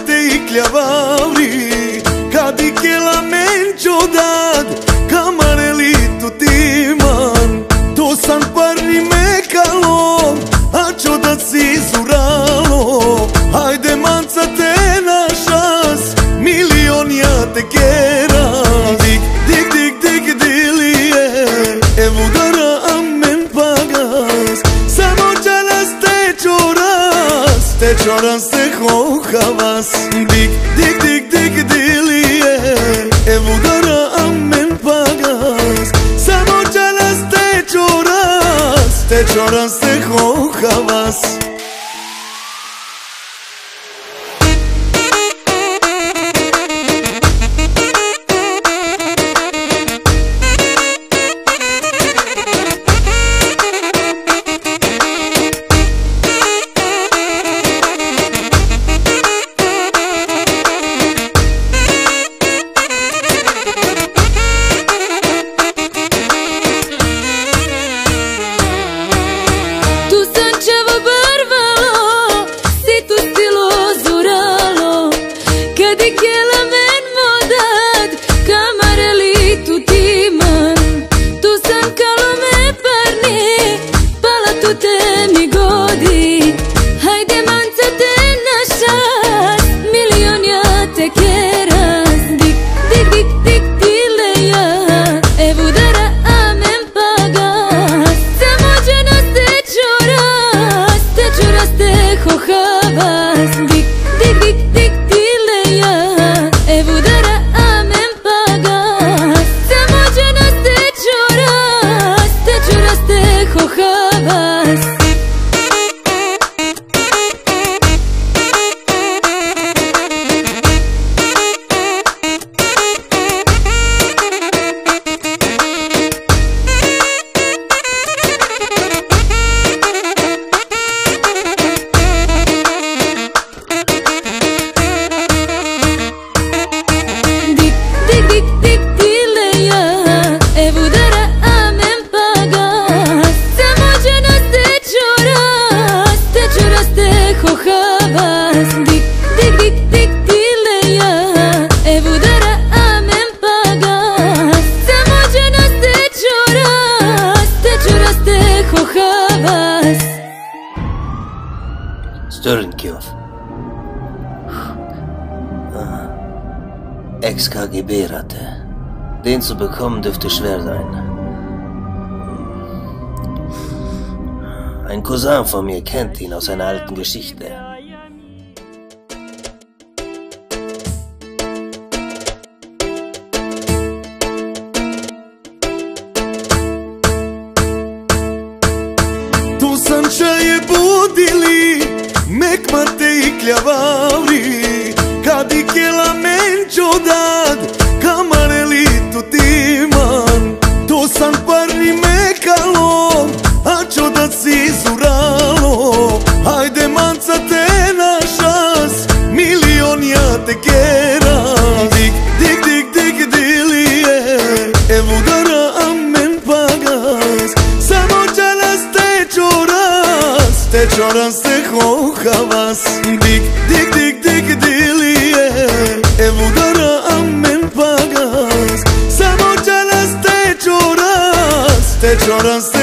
mate i chiavari, cadi che la mencio dad, camareli tutti man, to san parri me calom, a čo da si zuralo, hajde manca te našas, milion ja te keram, dik, dik, dik, dik, dilije, evo dara amen pagas, samo čalas te čoras te hohavas, dik, dik, dik, dik, dilije, evo dara amen pagas, samo čalas te čoras te hohavas. Ex-KGB-Ratte. Den zu bekommen dürfte schwer sein. Ein Cousin von mir kennt ihn aus einer alten Geschichte. Tu sam čaje budili, mek mate i chiavari, cadi che la mencio dad, camareli tutti man, to san parri me calom, a čo da si zuralo, hajde manca te našas, milion ja te keram, dik, dik, dik, dik, dilije, evo dara amen pagas, samo čalas te čoras te hohavas, dik, dik, dik, dik, dilije, evo dara amen pagas, samo čalas te čoras te